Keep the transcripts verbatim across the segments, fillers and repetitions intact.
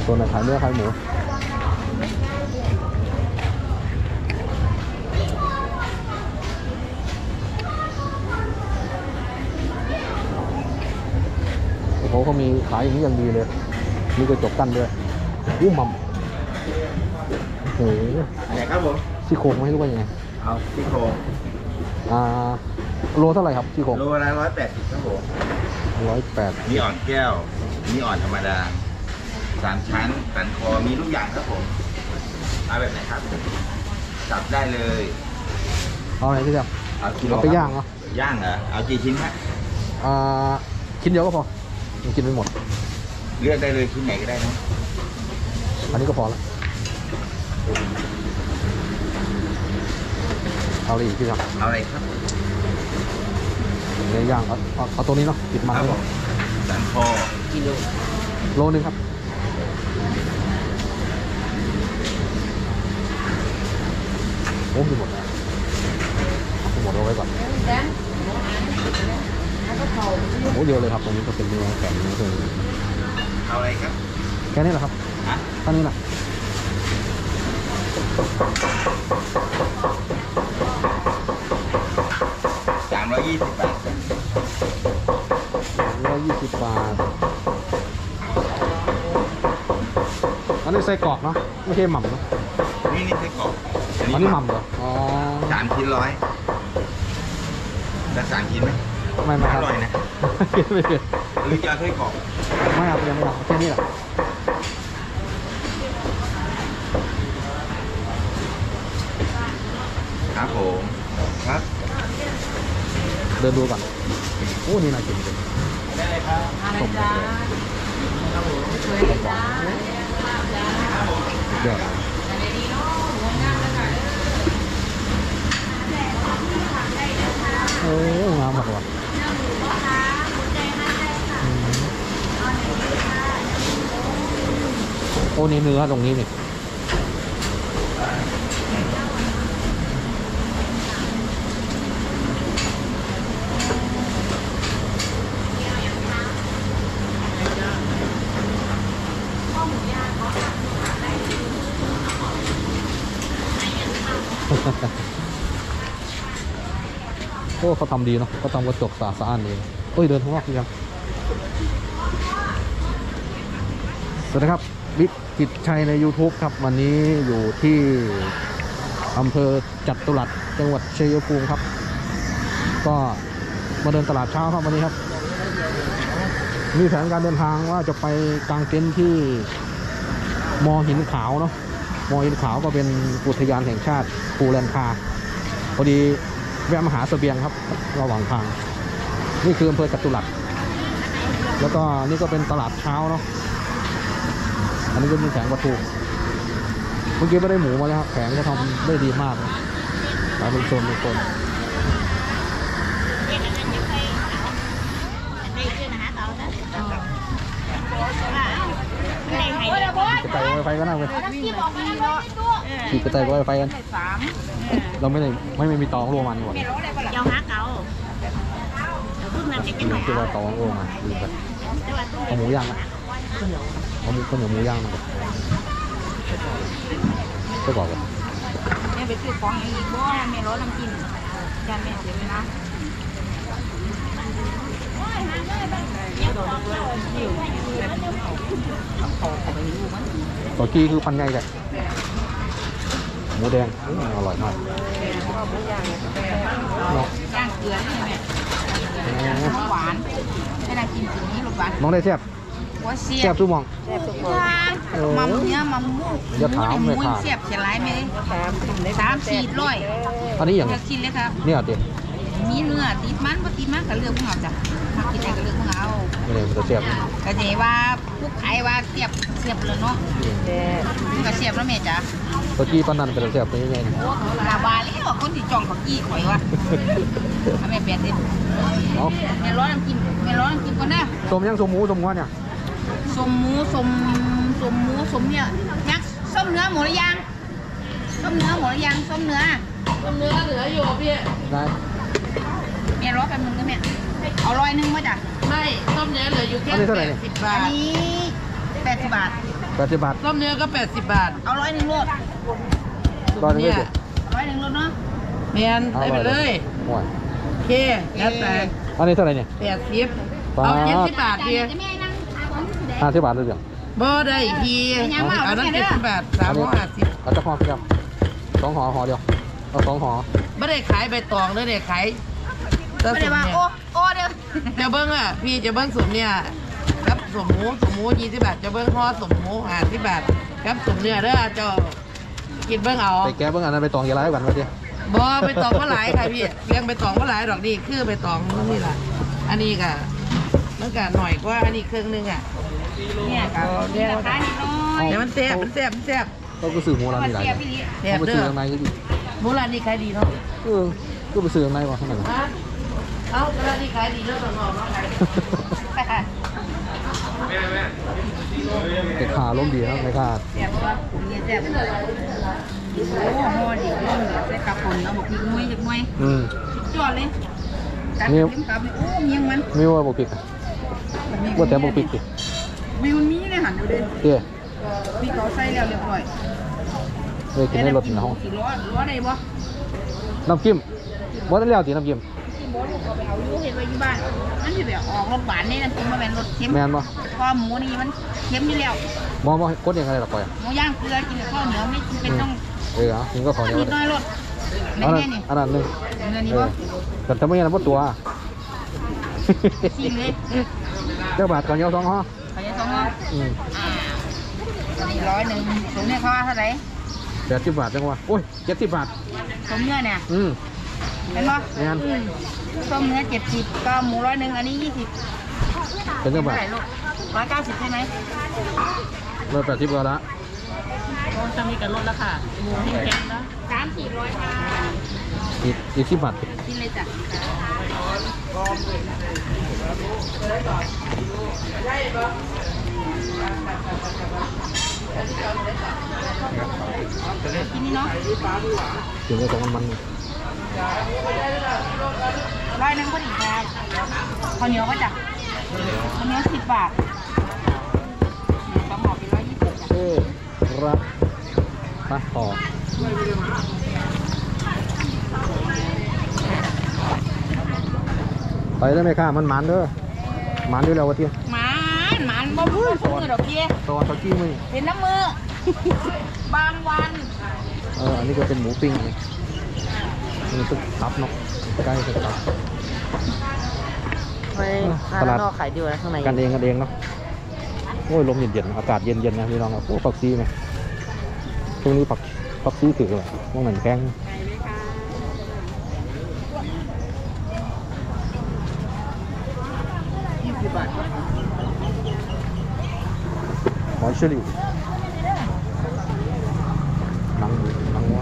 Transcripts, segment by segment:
ส่วนไหนขายเนื้อขายหมูโอ้โหเขามีขายอย่างนี้อย่างดีเลยมีกระจกกั้นด้วยอู้มัมโอ้โหไหนครับผมซี่โครงไม่รู้ว่ายังไงเอาซี่โครงอ่าโลเท่าไหร่ครับซี่โครงโลละร้อยแปดสิบครับผมร้อยแปดมีอ่อนแก้ว มีอ่อนธรรมดาสามชั้นสันคอมีทุกอย่างครับผมเอาแบบไหนครับจับได้เลยเอาอะไรที่เดียวเอากิโลเอาไปย่างเหรอย่างเหรอเอากี่ชิ้นฮะอ่าชิ้นเดียวก็พอมันกินไม่หมดเลือกได้เลยชิ้นไหนก็ได้นะอันนี้ก็พอแล้วเอาอะไรอีกพี่ครับเอาอะไรครับเนื้อย่างเอาเอาเอาตัวนี้เนาะติดมันครับไว้ผก่อนมสันคอกิโลโลนึงครับโอ้กินหมดแล้วกินหมดเอาไว้ก่อนโอ้เยอะเลยครับตรงนี้ก็เป็นเนื้อแข็งเนื้อเลยเอาอะไรครับแค่นี้แหละครับฮะแค่นี้แหละสามร้อยยี่สิบบาทร้อยยี่สิบบาทอันนี้ไส้กรอกเนาะไม่ใช่หม่ำเนาะนี่นี่ไส้กรอกอันนี้หม่ำเหรออ๋อสามชิ้นร้อยแล้วสามชิ้นไหมไม่ไม่คอรับร่อยนะไม่เกินหรือจะเอาไส้กรอกไม่เอายังไม่เอาแค่นี้แหละครับผมครับเดินดูก่อนโอ้นี่น่ากินจริงได้เลยครับต้มเลยเดี๋ยวโอ้งามมากว่ะอืมโอ้นี่เนื้อตรงนี้นี่โอ้เขาทำดีเนาะเขาทำกระจกสะอาดดีเอ้ยเดินข้างนอกดีครับสวัสดีครับบิ๊กกิจชัยใน YouTube ครับวันนี้อยู่ที่อำเภอจัตุรัสจังหวัดชัยภูมิครับก็มาเดินตลาดเช้าครับวันนี้ครับมีแผนการเดินทางว่าจะไปกางเต็นท์ที่มอหินขาวเนาะมอหินขาวก็เป็นอุทยานแห่งชาติภูแลนคาพอดีแวะมาหาเสบียงครับระหว่างทางนี่คืออำเภอจัตุรัสแล้วก็นี่ก็เป็นตลาดเช้าเนาะอันนี้ก็มีแผงปลาทูเมื่อกี้ไม่ได้หมูมาแล้วครับแผงก็ทำได้ดีมากขายเป็นโซนเป็นโซนกระต่ายไวไฟก็น่าเลยขี่กระต่ายไวไฟกันเราไม่ได้ไม่ไม่มีตองรวมมันดีกว่า giao há cậu bước năm cái ลืมที่ว่าตองรวมมันลืมไปเอาหมูย่างนะเอาหมูข้าวเหนียวหมูย่างนะก็บอกกัน mẹ phải kêu con gì bố mẹ lỗ năm chín cha mẹ chịu nó ตัวกี้คือพันไงแต่หมูแดงอร่อยมากเนาะ trang cửa này mẹ nóหวาน đây là kim chỉ ní lục bán น้องได้แซ่บ quá แซ่บ xiêm ทุกมอง mầm nhá mầm mua Giờ thảo mua mày muối thả. xiêm chỉ lái mẹ tám xịt rồi อันนี้อย่างจะกินเลยครับเนี่ยเด็ดมีเนื้อติดมันบ่ติดมันก็เลือกพวกเราจ้ะมากินอะไรก็เลือกพวกเราไม่ได้มันจะแซ่บก็จะว่าผู้ขายว่าเสียบเสียบเลยเนาะก็เสียบแล้วแม่จ้ะตัวกี้ปานนันเป็นแซ่บเป็นยังไงลาวาเลยว่าคนที่จ้องเขากี้ข่อยวะแม่เปลี่ยนดิเนาะแม่ร้อนน้ำกินแม่ร้อนน้ำกินก่อนนะสมยังสมหมูสมงัวเนี่ยสมหมูสมสมหมูสมเนี่ยยักษ์ส้มเนื้อหมูหรือยังส้มเนื้อหมูหรือยังส้มเนื้อส้มเนื้อเหลืออยู่พี่ได้แม่ร้อนแป๊บนึงนะแม่เอาร้อยนึงมาจ้ะไม่ต้มเนื้อเหลืออยู่แค่อันนี้เท่าไหร่เนี่ยสิบอับาน ทนี้แปดสิบบาทอแปดสิบบาทส้มเนื้อก็แปดสิบบาทเอาร้อยหนึ่งโลดตอนนี้เนี่ไม่ยเจ็ดร้อยหนึ่งโลดเนาะแมนได้ไปเลยโอ้ยโอเคแล้วแต่อันนี้เท่าไหร่เนี่ยแปดสิบบาทเอาเจ็ดสิบบาทเดียวจะไม่ให้นั่งขายของที่ไหนห้าสิบบาทเลยเดียวบ่ได้พี่เป็นยังไงเอานั้นเจ็ดสิบบาทสามร้อยห้าสิบเอาจะห่อพี่ครับสองห่อห่อเดียวเอาสองห่อไม่ได้ขายใบตองเลยเนี่ยขายแต่ไม่สได้มว่าเนี่ยโอ้โอ้เดี๋ยวจะเบิ้งอ่ะพี่จะเบิ้งสมเนี่ยครับสมหมูสมหมูยี่สิบบาทจะเบิ้งห่อสมหมูห้าสิบบาทครับสมเนื้อเด้อเจ้ากินเบิ้งเอาไปแก้เบิ่งอันนั้นไปตองกี่ไรกันวะเดียวบ่ใบตองก็หลายค่ะพี่เลี้ยงใบตองก็หลายดอกดีคือใบตองนี่แหละอันนี้ก็มันก็หน่อยกว่าอันนี้ครึ่งนึงอ่ะเนี่ยค่ะราคานิดน้อยแต่มันแซ่บมันแซ่บมันแซ่บเขาก็ซื้อหมูร้านมันนี้หลายเสียพี่ลิแซ่บเขาไปเด้ซื้ออข้างในก็ดีหมูร้านนี้ขายดีเนาะเออก็ไปซื้อข้างในวะข้างในฮะเอาร้านนี้ขายดีแล้วตลอดเนาะขายดีเด็กขาล้มดีนะไม่ขาเสียบว่าเนี่ยเสียบโอ้โหดีมากเลยใส่กระปุนเอาบอกพี่มวยจากมวยอืมจอดเลยจับยิ้มกับโอ้เมียงมันมีว่าบกปิกว่าแต่บกปิกสิวิวมีเลยหันดูดิเตี้ยพี่เขาใส่แล้วเรียบร้อยเลยกินในรถในห้องสี่ล้อล้อได้บ่น้ำจิ้มว่าได้แล้วตีน้ำจิ้มที่บ่ลูกเอาไปเอาอยู่เห็นไว้อยู่บ้านมันสิแบบออกรสหวานนี่น้ำจิ้มมาเป็นรสเค็มแมนป่ะพอหมูนี่มันเค็มอยู่แล้วมองว่ากดยังไงล่ะปล่อยหมูย่างเกลือกินกับข้าวเหนียวไม่เป็นต้องเออกินก็ขอเดียวนิดน้อยรสอันนั้นแน่ๆนี่อันนั้นหนึ่งเนื้อนี่เอบ่อแต่ทำไมงั้นพวกตัวชิมเลยเจ้าบาทก่อนเยาสองห่อขอจะต้องว่าอืมอ่านี่ร้อยหนึ่งสมเนี่ยเขาว่าเท่าไหร่แปดสิบบาทจังวะโอ้ยเจ็ดสิบบาทสมเนื้อเนี่ยอืมเห็นบ่แม่นอืมส้มเนื้อเจ็ดสิบก็หมูร้อยหนึ่งอันนี้ยี่สิบเป็นเจ้าบาทเท่าไหร่ลูกร้อยเก้าสิบใช่ไหมร้อยแปดสิบก็ละโอ้จะมีกันลดแล้วค่ะหมูแข็งๆนะสามสี่ร้อยค่ะอีกอีกสิบบาทกินเลยจ้ะกินนี่เนาะถึงจะสองมันร้อยหนึงพอดีครับข้าวเหนียวก็จ้ะข้าวเหนียวสิบบาทปลาหมอเป็นร้อยยี่สิบจ้ะเออรับไปต่อไปได้ไหมค่ะมันมันเด้อมันด้วยแล้ววะเตี้ยหมาหมาบ่พูดพูดดอกเบี้ยตอนตะกี้มึงเป็นน้ำมือ บางวันเอออันนี้ก็เป็นหมูปิ้งนี่นี่ตึกตับเนาะใกล้ตึกตับไม่ตลาดนอกขายดีกว่าข้างในกันเองกันเองเนาะโอ้ยลมเย็นๆอากาศเย็นๆนะพี่น้องครับโอ้ปักซีไหมช่วงนี้ปักปักซีถือเลยว่าเหมือนแกงหอยเชอรี่หนังหมูหนังวัว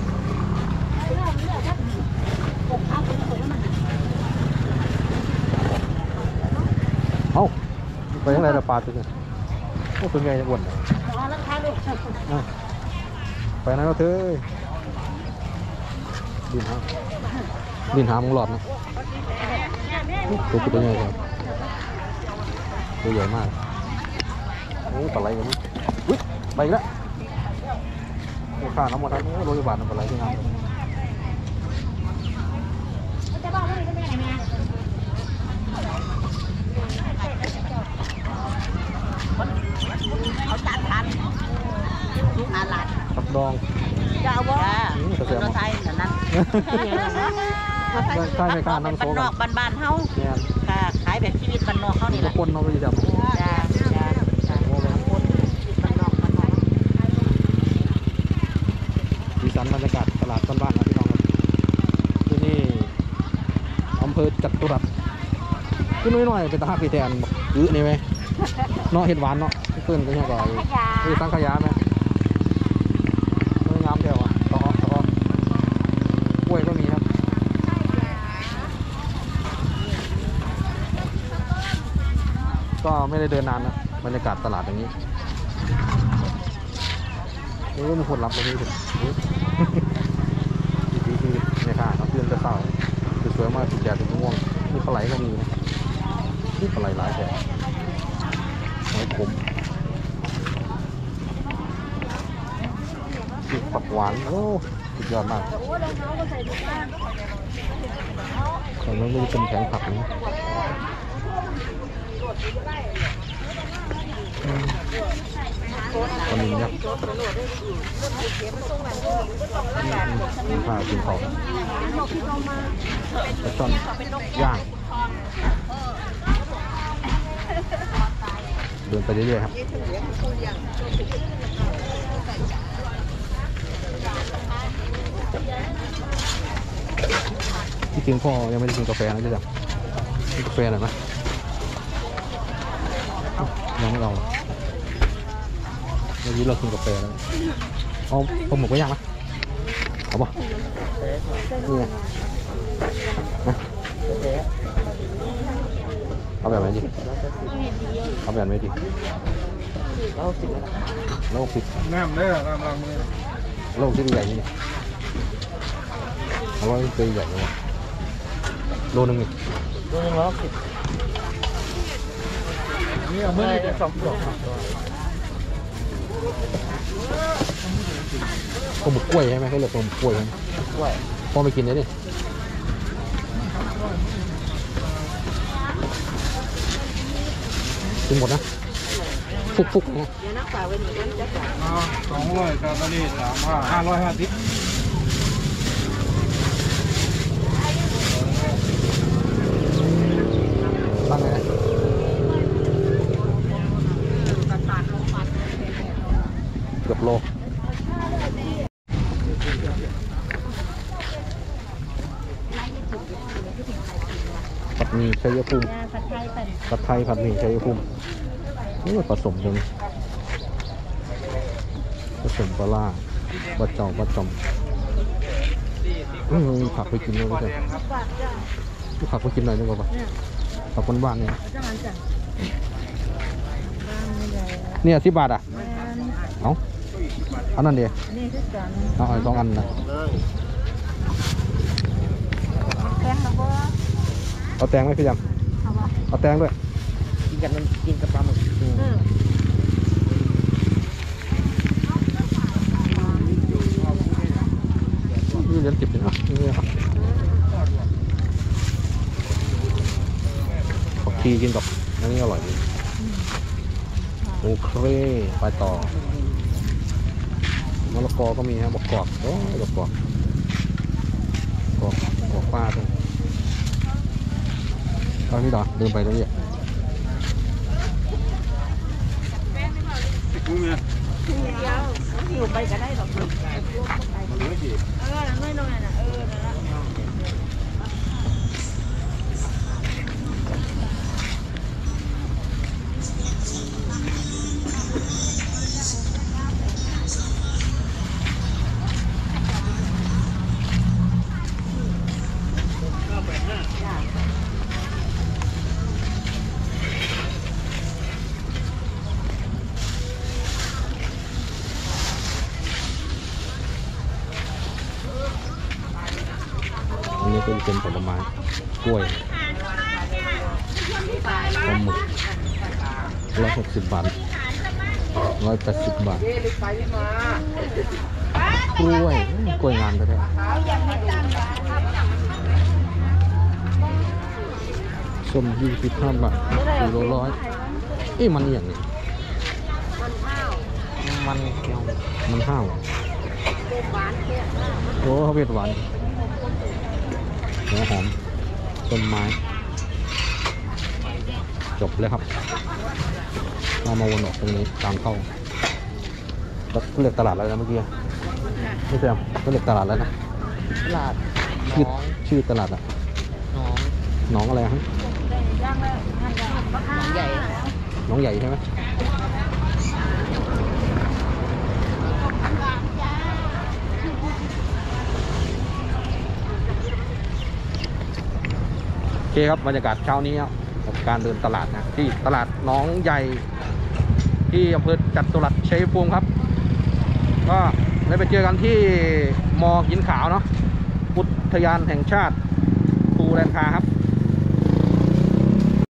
เอ้าไปยังไงละปลาตัวนี้โอ้ตัวใหญ่จะอ้วนเลยอ่ะไปไหนเราเถอะดินหาดินหามึงหลอดนะตัวตัวใหญ่ครับตัวใหญ่มากโอ้ปลาไหลกันนี่อุ๊ยไปอีกแล้วโอ้ข้าน้ำหมดแล้วโอ้โรยบาทน้ำปลาไหลที่น้ำเขาจัดทันลูกอาลัดผักดองจะเอาบ่อืมแต่เสียรถไทยนั่นนั่นใช่ไหมกล้านั่งโซ่บ้านนกัอน กบ้านๆเฮาเนี่ยค่ะขายแบบชีวิตบ้านนอกเฮานี่ทุแหกละคนเอาไปจับจ้าจ้าจ้าคนชีวิตบ้านนอกบ้านนอกสีสันบรรยากาศตลาดบ้านๆนะพี่น้องครับที่นี่อำเภอจัตุรัสขึ้นน้อยๆเป็นตาหักพี่แทนบอกอื้อนี่ไหมเนาะเห็ดหวานเนาะเพื่อนก็ยังก่อนนี่สังขยาไหมไม่งามเดียวอ่ะต่อต่อกล้วยก็มีครับก็ไม่ได้เดินนานนะบรรยากาศตลาดอย่างนี้เออมันคนรับตรงนี้ถึงวิถีชีวิตในข้าครับเพื่อนจะเศร้าสวยๆมากติดแดดติดง่วงมีปลาไหลก็มีนะนี่ปลาไหลหลายแต่หอยขมหวานโอ้สุดยอดมากตอนนั้นไม่ได้เป็นแข็งผักนะตอนนี้ยักษ์มีผ้ากินของปลาช่อนย่างเดินไปเรื่อยๆครับที่จริงพ่อยังไม่ได้กินกาแฟนะจ๊ะกินกาแฟหน่อยไหมยังไม่เอาเมื่อกี้เรากินกาแฟแล้วเอาผมหมกไว้ย่างไหมเอาป่ะนี่นะเอาแบบไหนดีเอาแบบไหนดีโลกสิบโลกสิบน้ำเด้อกำลังมือโลกที่ใหญ่นี่เอาไว้ตัวใหญ่เลยโลนึงนี่ตัวนึงร้อยสิบนี่เอาเมื่อไหร่จะสองดอกปลาหมึกกล้วยใช่ไหมเขาเรียกปลาหมึกกล้วยใช่ไหมกล้วยพ่อไปกินเลยดิกินหมดนะฟุกฟุกนะเดี๋ยวนักป่าวันนี้กันจะจ่ายสองร้อยกาตาลีสามห้าห้าร้อยห้าสิบตั้งไงนะเกือบโลผัดหมี่ชัยภูมิผัดไทยผัดหมี่ชัยภูมินี่มันผสมกันผสมปลาล่าบะจ่องบะจ่อมอืมมีผักไปกินด้วยไม่ใช่มีผักไปกินหน่อยนึงก่อนปะผักบ้านๆเนี่ยเนี่ยสิบบาทอ่ะเอาอันนั้นเดียวเอาเอาสองอันนะเอาแตงไหมพี่ยำเอาแตงด้วยกินกันมันกินกับปลาหมึกนี่เหรียญสิบเลยอ่ะนี่ครับผักชีกินกับอันนี้อร่อยดีโอเคไปต่อมะละกอก็มีฮะบอกกอกโอ้ยบอกกอกกอกกอกปลาตรงตอนนี้ดอเดินไปตรงนี้กูเนี่ยอยู่ไปก็ได้หรอกมาดูสิเออน้อยน้อยน่ะเออนั่นละอันนี้ก็จะเป็นผลไม้กล้วยปลาหมึกร้อยหกสิบบาทร้อยแปดสิบบาทกล้วยอืมกล้วยงานไปเลยส้มยี่สิบห้าบาทกิโลร้อยเอ๊ะมันอย่างนี้มันเกี่ยวมันห้าวโอ้เขาเผ็ดหวานหัวหอมต้นไม้จบเลยครับเรามาวนออกตรงนี้ตามเข้าก็เรียกตลาดแล้วนะเมื่อกี้ไม่ใช่ก็เรียกตลาดแล้วนะตลาดชื่อชื่อตลาดอะน้องหนองอะไรฮะน้องใหญ่หนองใหญ่ใช่ไหมโอเคครับบรรยากาศเช้านี้ครับกับการเดินตลาดนะที่ตลาดหนองใหญ่ที่อำเภอจตุรัสชัยภูมิครับก็ได้ไปเจอกันที่มอหินขาวเนาะอุทยานแห่งชาติภูแลนคาครับ